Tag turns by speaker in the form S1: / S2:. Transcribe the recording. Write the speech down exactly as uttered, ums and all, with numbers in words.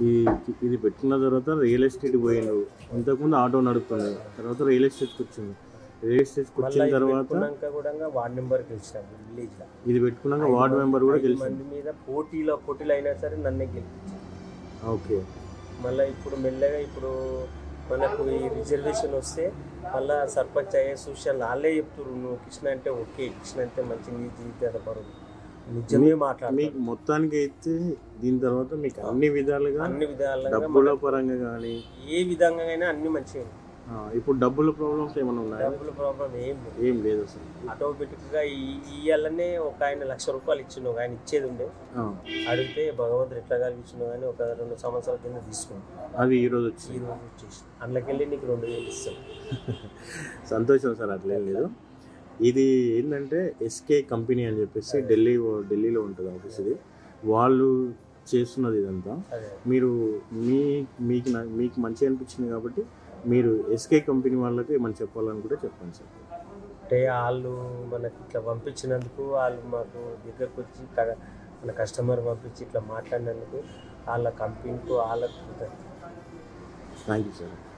S1: ఈ ఇది పెట్టుకున్న తర్వాత రియల్ ఎస్టేట్ పోయిండు, ఇంతకుముందు ఆటో నడుపుతుంది, తర్వాత రియల్ ఎస్టేట్కి వచ్చింది. రియల్ ఎస్టేట్కి వచ్చిన తర్వాత
S2: వార్డ్ మెంబర్ గెలిచినాం విలేజ్ లో.
S1: ఇది పెట్టుకున్నాక వార్డ్ మెంబర్ కూడా గెలిచి
S2: మంది మీద పోటీలో పోటీలు అయినా సరే నన్నే గెలిపించాను.
S1: ఓకే.
S2: మళ్ళీ ఇప్పుడు మెల్లగా ఇప్పుడు మనకు ఈ రిజర్వేషన్ వస్తే మళ్ళీ సర్పంచ్ అయ్యే సూచనలు వాళ్ళే చెప్తున్నారు, నువ్వు కృష్ణ అంటే ఓకే, కృష్ణ అంటే మంచి నీ జీవిత పరువు నిజమే మాట్లాడు.
S1: మీకు మొత్తానికి అయితే దీని తర్వాత మీకు అన్ని విధాలుగా
S2: అన్ని విధాలుగా
S1: డబ్బుల పరంగా కానీ
S2: ఏ విధంగా అయినా అన్ని మంచిగా.
S1: ఇప్పుడు డబ్బుల ప్రాబ్లమ్స్ ఏమైనా ఉన్నాయా?
S2: డబ్బుల ప్రాబ్లం ఏం
S1: ఏం లేదు అసలు.
S2: ఆటోమేటిక్గా ఇయ్యాలనే ఒక ఆయన లక్ష రూపాయలు ఇచ్చిండు, ఒక ఆయన ఇచ్చేది ఉండే, అడిగితే భగవంతుడు ఎట్లా కలిగించిండు కానీ ఒక రెండు సంవత్సరాల కింద తీసుకున్నాం.
S1: అది ఈరోజు వచ్చి
S2: ఈరోజు వచ్చేసి అందులోకెళ్ళి నీకు రెండు వేలు ఇస్తాం.
S1: సంతోషం సార్, అట్లేం లేదు. ఇది ఏంటంటే ఎస్కే కంపెనీ అని చెప్పేసి ఢిల్లీ ఢిల్లీలో ఉంటుంది ఆఫీస్. ఇది వాళ్ళు చేస్తున్నది ఇదంతా. మీరు మీ మీకు మీకు మంచిగా అనిపించింది కాబట్టి మీరు ఎస్కే కంపెనీ వాళ్ళకి ఏమని చెప్పాలని కూడా చెప్పండి సార్.
S2: అంటే వాళ్ళు మనకి ఇట్లా పంపించినందుకు, వాళ్ళు మాకు దగ్గరకు వచ్చి మన కస్టమర్ పంపించి ఇట్లా మాట్లాడినందుకు వాళ్ళ కంపెనీకు వాళ్ళకు
S1: థ్యాంక్ యూ సార్.